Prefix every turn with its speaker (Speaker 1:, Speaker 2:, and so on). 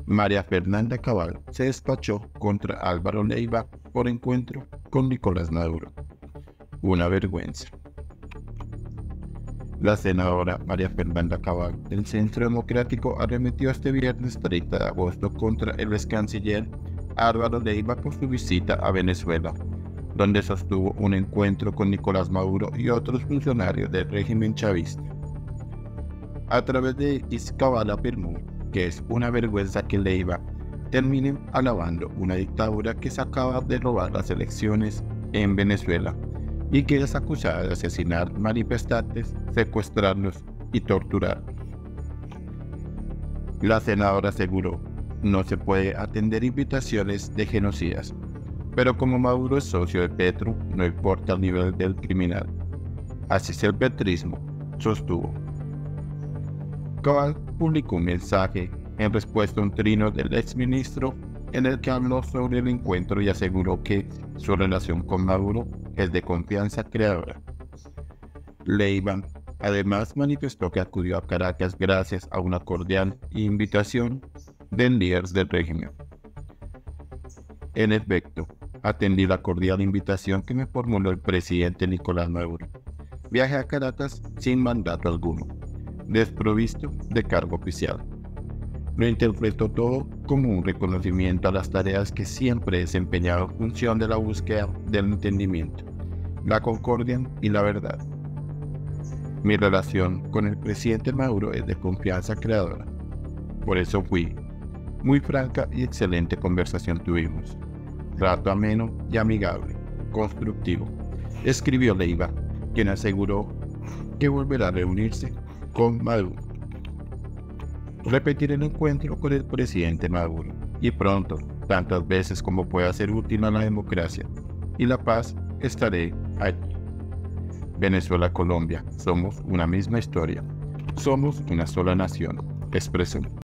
Speaker 1: María Fernanda Cabal se despachó contra Álvaro Leiva por encuentro con Nicolás Maduro. Una vergüenza. La senadora María Fernanda Cabal del Centro Democrático arremetió este viernes 30 de agosto contra el ex canciller Álvaro Leiva por su visita a Venezuela, donde sostuvo un encuentro con Nicolás Maduro y otros funcionarios del régimen chavista. A través de X, Cabal afirmó que es una vergüenza que Leiva termine alabando una dictadura que se acaba de robar las elecciones en Venezuela y que es acusada de asesinar manifestantes, secuestrarlos y torturarlos. La senadora aseguró: no se puede atender invitaciones de genocidas, pero como Maduro es socio de Petro, no importa el nivel del criminal. Así es el petrismo, sostuvo. Cabal publicó un mensaje en respuesta a un trino del exministro en el que habló sobre el encuentro y aseguró que su relación con Maduro es de confianza creadora. Leiva además manifestó que acudió a Caracas gracias a una cordial invitación del líder del régimen. En efecto, atendí la cordial invitación que me formuló el presidente Nicolás Maduro. Viajé a Caracas sin mandato alguno, desprovisto de cargo oficial. Lo interpreto todo como un reconocimiento a las tareas que siempre he desempeñado en función de la búsqueda del entendimiento, la concordia y la verdad. Mi relación con el presidente Maduro es de confianza creadora. Por eso fui. Muy franca y excelente conversación tuvimos. Trato ameno y amigable, constructivo, escribió Leiva, quien aseguró que volverá a reunirse con Maduro. Repetiré el encuentro con el presidente Maduro, y pronto, tantas veces como pueda ser útil a la democracia y la paz, estaré allí. Venezuela-Colombia, somos una misma historia, somos una sola nación, expresó.